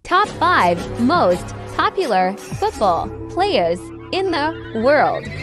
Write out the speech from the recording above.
Top 5 most popular football players in the world.